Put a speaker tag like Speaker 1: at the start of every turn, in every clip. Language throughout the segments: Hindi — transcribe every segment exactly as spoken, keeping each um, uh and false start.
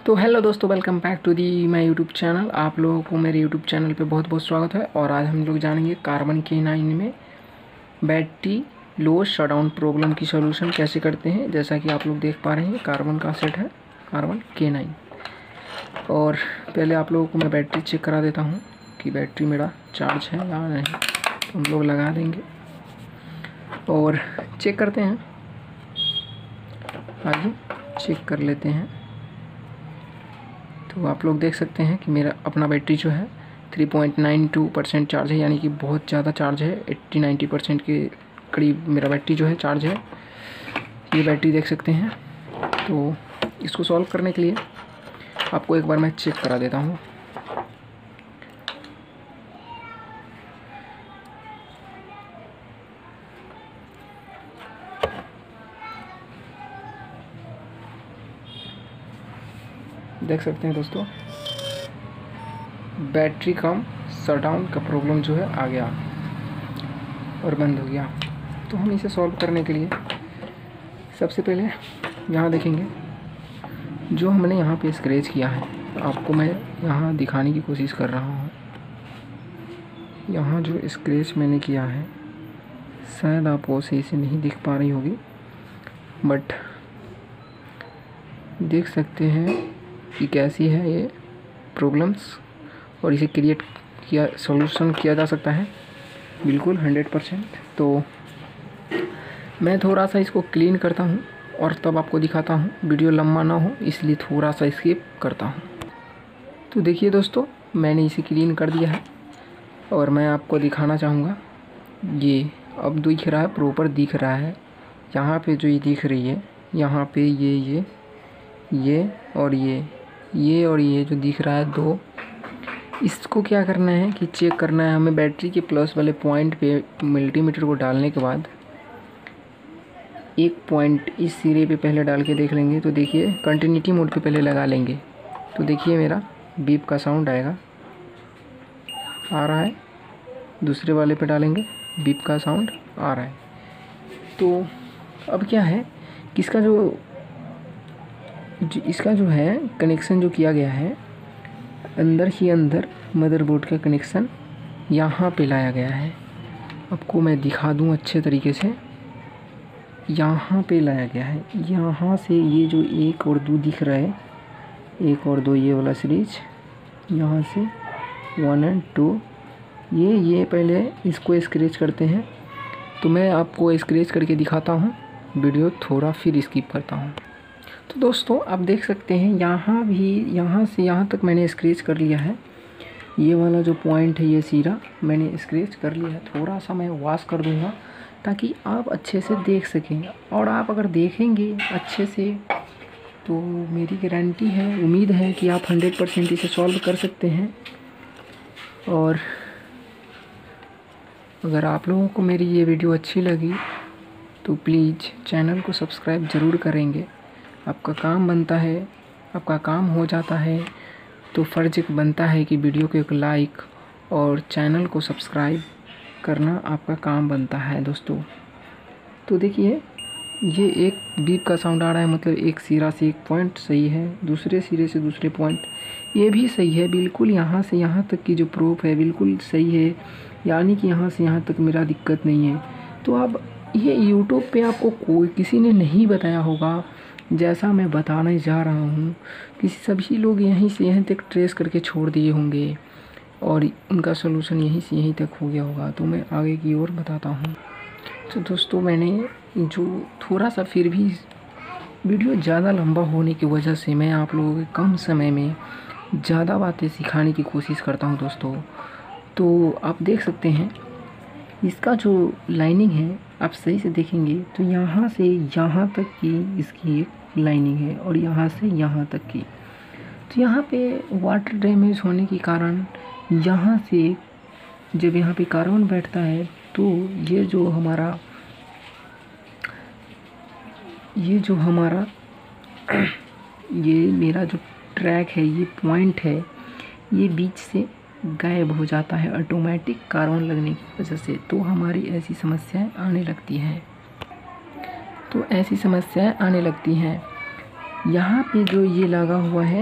Speaker 1: तो हेलो दोस्तों, welcome back to the my YouTube channel. आप लोगों को मेरे यूट्यूब चैनल पे बहुत बहुत स्वागत है। और आज हम लोग जानेंगे कार्बन के नाइन में बैटरी लो शटडाउन प्रॉब्लम की सॉल्यूशन कैसे करते हैं। जैसा कि आप लोग देख पा रहे हैं, कार्बन का सेट है, कार्बन के नाइन। और पहले आप लोगों को मैं बैटरी चेक करा देता हूँ कि बैटरी मेरा चार्ज है या नहीं। तो हम लोग लगा देंगे और चेक करते हैं, आगे चेक कर लेते हैं। तो आप लोग देख सकते हैं कि मेरा अपना बैटरी जो है three point nine two percent charge है, यानी कि बहुत ज़्यादा चार्ज है। एट्टी नाइन्टी परसेंट के करीब मेरा बैटरी जो है चार्ज है। ये बैटरी देख सकते हैं। तो इसको सॉल्व करने के लिए आपको एक बार मैं चेक करा देता हूँ। देख सकते हैं दोस्तों, बैटरी कम शटडाउन का प्रॉब्लम जो है आ गया और बंद हो गया। तो हम इसे सॉल्व करने के लिए सबसे पहले यहाँ देखेंगे, जो हमने यहाँ पे स्क्रैच किया है, आपको मैं यहाँ दिखाने की कोशिश कर रहा हूँ। यहाँ जो स्क्रैच मैंने किया है, शायद आपको सही से नहीं दिख पा रही होगी, बट देख सकते हैं कि कैसी है ये प्रॉब्लम्स, और इसे क्रिएट किया सॉल्यूशन किया जा सकता है बिल्कुल हंड्रेड परसेंट। तो मैं थोड़ा सा इसको क्लीन करता हूँ और तब आपको दिखाता हूँ। वीडियो लंबा ना हो इसलिए थोड़ा सा स्किप करता हूँ। तो देखिए दोस्तों, मैंने इसे क्लीन कर दिया है और मैं आपको दिखाना चाहूँगा। ये अब दिख रहा है, प्रॉपर दिख रहा है। यहाँ पे जो ये दिख रही है, यहाँ पे ये ये ये और ये ये और ये जो दिख रहा है दो, इसको क्या करना है कि चेक करना है हमें। बैटरी के प्लस वाले पॉइंट पे मल्टीमीटर को डालने के बाद एक पॉइंट इस सिरे पे पहले डाल के देख लेंगे। तो देखिए, कंटिन्यूटी मोड पे पहले लगा लेंगे। तो देखिए मेरा बीप का साउंड आएगा, आ रहा है। दूसरे वाले पे डालेंगे, बीप का साउंड आ रहा है। तो अब क्या है कि इसका जो इसका जो है कनेक्शन जो किया गया है, अंदर ही अंदर मदरबोर्ड का कनेक्शन यहाँ पे लाया गया है। आपको मैं दिखा दूँ अच्छे तरीके से। यहाँ पे लाया गया है, यहाँ से ये जो एक और दो दिख रहा है, एक और दो ये वाला सीरीज, यहाँ से वन एंड टू, ये ये पहले इसको स्क्रैच करते हैं। तो मैं आपको स्क्रैच करके दिखाता हूँ, वीडियो थोड़ा फिर स्किप करता हूँ। तो दोस्तों आप देख सकते हैं, यहाँ भी यहाँ से यहाँ तक मैंने स्क्रैच कर लिया है। ये वाला जो पॉइंट है, ये सिरा मैंने स्क्रैच कर लिया है। थोड़ा सा मैं वॉश कर दूँगा ताकि आप अच्छे से देख सकें। और आप अगर देखेंगे अच्छे से तो मेरी गारंटी है, उम्मीद है कि आप हंड्रेड परसेंट इसे सॉल्व कर सकते हैं। और अगर आप लोगों को मेरी ये वीडियो अच्छी लगी तो प्लीज़ चैनल को सब्सक्राइब ज़रूर करेंगे। आपका काम बनता है, आपका काम हो जाता है तो फ़र्ज बनता है कि वीडियो को एक लाइक और चैनल को सब्सक्राइब करना आपका काम बनता है दोस्तों। तो देखिए, ये एक बीप का साउंड आ रहा है, मतलब एक सिरा से एक पॉइंट सही है, दूसरे सिरे से दूसरे पॉइंट ये भी सही है। बिल्कुल यहाँ से यहाँ तक की जो प्रूफ है बिल्कुल सही है, यानी कि यहाँ से यहाँ तक मेरा दिक्कत नहीं है। तो अब ये यूट्यूब पे आपको कोई किसी ने नहीं बताया होगा जैसा मैं बताने जा रहा हूँ। किसी सभी लोग यहीं से यहीं तक ट्रेस करके छोड़ दिए होंगे और उनका सलूशन यहीं से यहीं तक हो गया होगा। तो मैं आगे की ओर बताता हूँ। तो दोस्तों, मैंने जो थोड़ा सा फिर भी वीडियो ज़्यादा लंबा होने की वजह से मैं आप लोगों के कम समय में ज़्यादा बातें सिखाने की कोशिश करता हूँ दोस्तों। तो आप देख सकते हैं, इसका जो लाइनिंग है आप सही से देखेंगे तो यहाँ से यहाँ तक की इसकी एक लाइनिंग है और यहाँ से यहाँ तक की। तो यहाँ पे वाटर डैमेज होने के कारण यहाँ से जब यहाँ पे कार्बन बैठता है तो ये जो हमारा ये जो हमारा ये मेरा जो ट्रैक है, ये पॉइंट है, ये बीच से गायब हो जाता है ऑटोमेटिक कार्बन लगने की वजह से। तो हमारी ऐसी समस्याएं आने लगती हैं तो ऐसी समस्याएं आने लगती हैं यहाँ पे जो ये लगा हुआ है,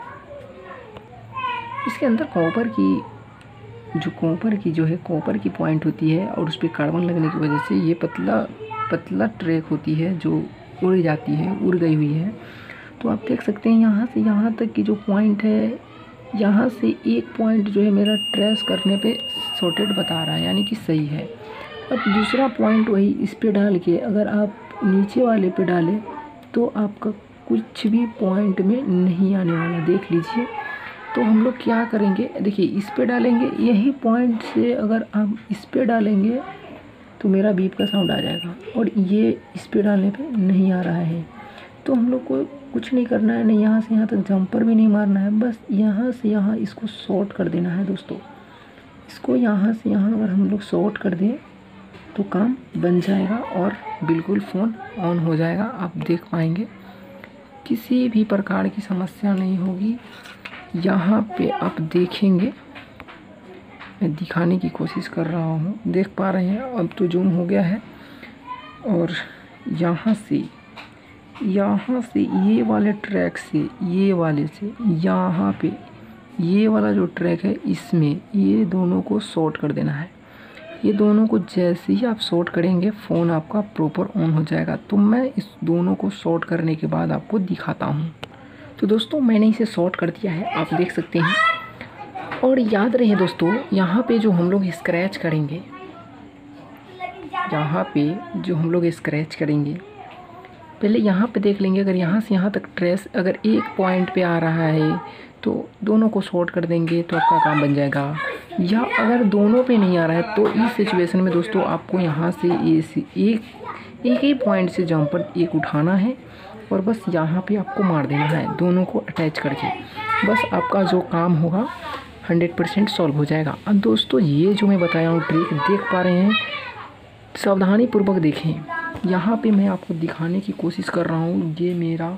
Speaker 1: इसके अंदर कॉपर की जो कॉपर की जो है कॉपर की पॉइंट होती है और उस पर कार्बन लगने की वजह से ये पतला पतला ट्रैक होती है जो उड़ जाती है, उड़ गई हुई है। तो आप देख सकते हैं यहाँ से यहाँ तक की जो पॉइंट है, यहाँ से एक पॉइंट जो है मेरा ट्रेस करने पे सॉर्टेड बता रहा है, यानी कि सही है। अब दूसरा पॉइंट वही इस पे डाल के अगर आप नीचे वाले पे डालें तो आपका कुछ भी पॉइंट में नहीं आने वाला, देख लीजिए। तो हम लोग क्या करेंगे, देखिए इस पे डालेंगे, यही पॉइंट से अगर आप इस पे डालेंगे तो मेरा बीप का साउंड आ जाएगा, और ये इस पे डालने पे नहीं आ रहा है। तो हम लोग को कुछ नहीं करना है, नहीं यहाँ से यहाँ तक जंपर भी नहीं मारना है, बस यहाँ से यहाँ इसको शॉर्ट कर देना है दोस्तों। इसको यहाँ से यहाँ अगर हम लोग शॉर्ट कर दें तो काम बन जाएगा और बिल्कुल फ़ोन ऑन हो जाएगा। आप देख पाएंगे किसी भी प्रकार की समस्या नहीं होगी। यहाँ पे आप देखेंगे, मैं दिखाने की कोशिश कर रहा हूँ, देख पा रहे हैं, अब तो जूम हो गया है। और यहाँ से यहाँ से ये वाले ट्रैक से ये वाले से यहाँ पे ये वाला जो ट्रैक है इसमें ये दोनों को शॉर्ट कर देना है। ये दोनों को जैसे ही आप शॉर्ट करेंगे फ़ोन आपका प्रॉपर ऑन हो जाएगा। तो मैं इस दोनों को शॉर्ट करने के बाद आपको दिखाता हूँ। तो दोस्तों मैंने इसे शॉर्ट कर दिया है, आप देख सकते हैं। और याद रहे दोस्तों, यहाँ पे जो हम लोग स्क्रैच करेंगे, यहाँ पे जो हम लोग स्क्रैच करेंगे, पहले यहाँ पे देख लेंगे। अगर यहाँ से यहाँ तक ट्रेस अगर एक पॉइंट पे आ रहा है तो दोनों को शॉर्ट कर देंगे तो आपका काम बन जाएगा। या अगर दोनों पे नहीं आ रहा है तो इस सिचुएशन में दोस्तों आपको यहाँ से एक एक ही पॉइंट से जंपर एक उठाना है और बस यहाँ पे आपको मार देना है, दोनों को अटैच करके। बस आपका जो काम होगा हंड्रेड परसेंट सॉल्व हो जाएगा। अब दोस्तों ये जो मैं बताया हूँ ट्रिक देख पा रहे हैं, सावधानी पूर्वक देखें। यहाँ पे मैं आपको दिखाने की कोशिश कर रहा हूँ, ये मेरा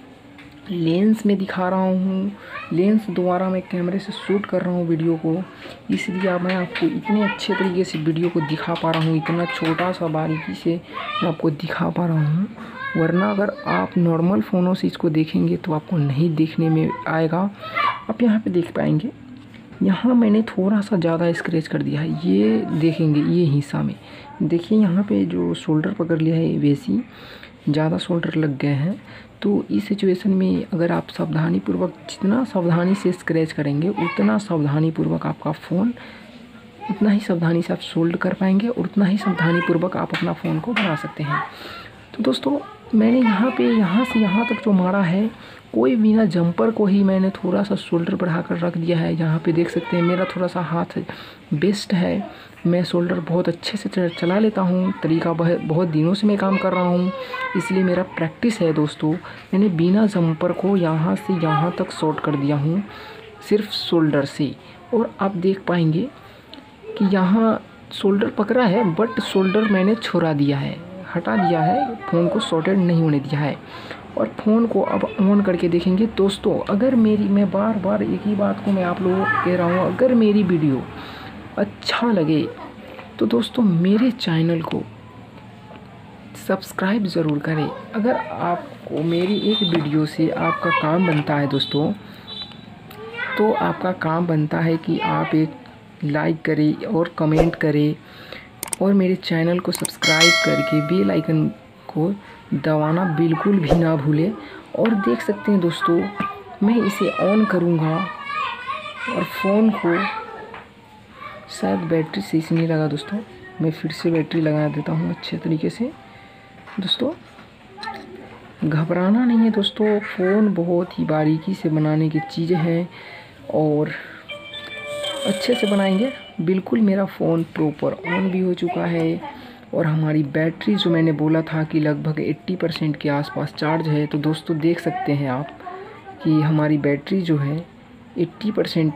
Speaker 1: लेंस में दिखा रहा हूँ, लेंस द्वारा मैं कैमरे से शूट कर रहा हूँ वीडियो को, इसलिए अब मैं आपको इतने अच्छे तरीके से वीडियो को दिखा पा रहा हूँ, इतना छोटा सा बारीकी से मैं आपको दिखा पा रहा हूँ। वरना अगर आप नॉर्मल फ़ोनों से इसको देखेंगे तो आपको नहीं देखने में आएगा। आप यहाँ पे देख पाएंगे, यहाँ मैंने थोड़ा सा ज़्यादा स्क्रैच कर दिया है, ये देखेंगे ये हिस्सा में देखिए यहाँ पे जो शोल्डर पकड़ लिया है वैसी ज़्यादा शोल्डर लग गए हैं। तो इस सिचुएशन में अगर आप सावधानी पूर्वक, जितना सावधानी से स्क्रैच करेंगे उतना सावधानी पूर्वक आपका फ़ोन, उतना ही सावधानी से आप सोल्ड कर पाएंगे और उतना ही सावधानी पूर्वक आप अपना फ़ोन को बना सकते हैं। तो दोस्तों मैंने यहाँ पे यहाँ से यहाँ तक जो मारा है, कोई बिना जंपर को ही मैंने थोड़ा सा शोल्डर बढ़ाकर रख दिया है। यहाँ पे देख सकते हैं मेरा थोड़ा सा हाथ बेस्ट है, मैं शोल्डर बहुत अच्छे से चला लेता हूँ, तरीका बहुत बहुत दिनों से मैं काम कर रहा हूँ, इसलिए मेरा प्रैक्टिस है। दोस्तों मैंने बिना जंपर को यहाँ से यहाँ तक शॉर्ट कर दिया हूँ सिर्फ शोल्डर से। और आप देख पाएंगे कि यहाँ शोल्डर पकड़ा है बट शोल्डर मैंने छोड़ा दिया है, हटा दिया है, फ़ोन को शॉर्टेड नहीं होने दिया है। और फ़ोन को अब ऑन करके देखेंगे। दोस्तों अगर मेरी, मैं बार बार एक ही बात को मैं आप लोगों को कह रहा हूँ, अगर मेरी वीडियो अच्छा लगे तो दोस्तों मेरे चैनल को सब्सक्राइब ज़रूर करें। अगर आपको मेरी एक वीडियो से आपका काम बनता है दोस्तों, तो आपका काम बनता है कि आप एक लाइक करें और कमेंट करें और मेरे चैनल को सब्सक्राइब करके बेल आइकन को दबाना बिल्कुल भी ना भूलें। और देख सकते हैं दोस्तों मैं इसे ऑन करूँगा और फ़ोन को, शायद बैटरी सही से नहीं लगा दोस्तों, मैं फिर से बैटरी लगा देता हूँ अच्छे तरीके से। दोस्तों घबराना नहीं है दोस्तों, फ़ोन बहुत ही बारीकी से बनाने की चीज़ें हैं और अच्छे से बनाएंगे। बिल्कुल मेरा फ़ोन प्रॉपर ऑन भी हो चुका है और हमारी बैटरी जो मैंने बोला था कि लगभग अस्सी परसेंट के आसपास चार्ज है, तो दोस्तों देख सकते हैं आप कि हमारी बैटरी जो है अस्सी परसेंट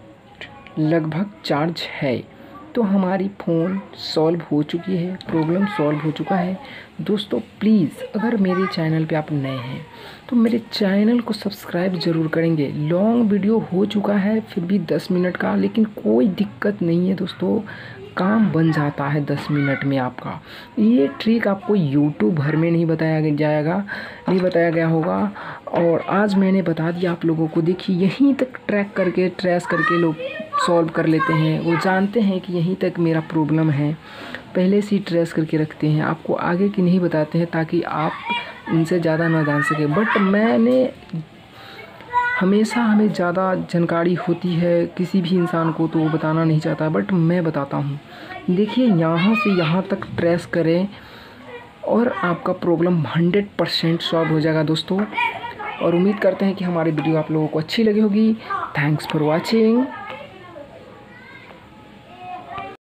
Speaker 1: लगभग चार्ज है। तो हमारी फ़ोन सॉल्व हो चुकी है, प्रॉब्लम सॉल्व हो चुका है। दोस्तों प्लीज़ अगर मेरे चैनल पे आप नए हैं तो मेरे चैनल को सब्सक्राइब ज़रूर करेंगे। लॉन्ग वीडियो हो चुका है फिर भी दस मिनट का, लेकिन कोई दिक्कत नहीं है दोस्तों, काम बन जाता है दस मिनट में आपका। ये ट्रिक आपको यूट्यूब भर में नहीं बताया जाएगा, नहीं बताया गया होगा, और आज मैंने बता दिया आप लोगों को। देखिए यहीं तक ट्रैक करके ट्रेस करके लोग सॉल्व कर लेते हैं। वो जानते हैं कि यहीं तक मेरा प्रॉब्लम है, पहले से ही ट्रेस करके रखते हैं। आपको आगे की नहीं बताते हैं ताकि आप उनसे ज़्यादा ना जान सके। बट मैंने हमेशा हमें ज़्यादा जानकारी होती है किसी भी इंसान को तो वो बताना नहीं चाहता, बट मैं बताता हूँ। देखिए यहाँ से यहाँ तक ट्रेस करें और आपका प्रॉब्लम हंड्रेड परसेंट सॉल्व हो जाएगा दोस्तों। और उम्मीद करते हैं कि हमारी वीडियो आप लोगों को अच्छी लगी होगी। Thanks for watching.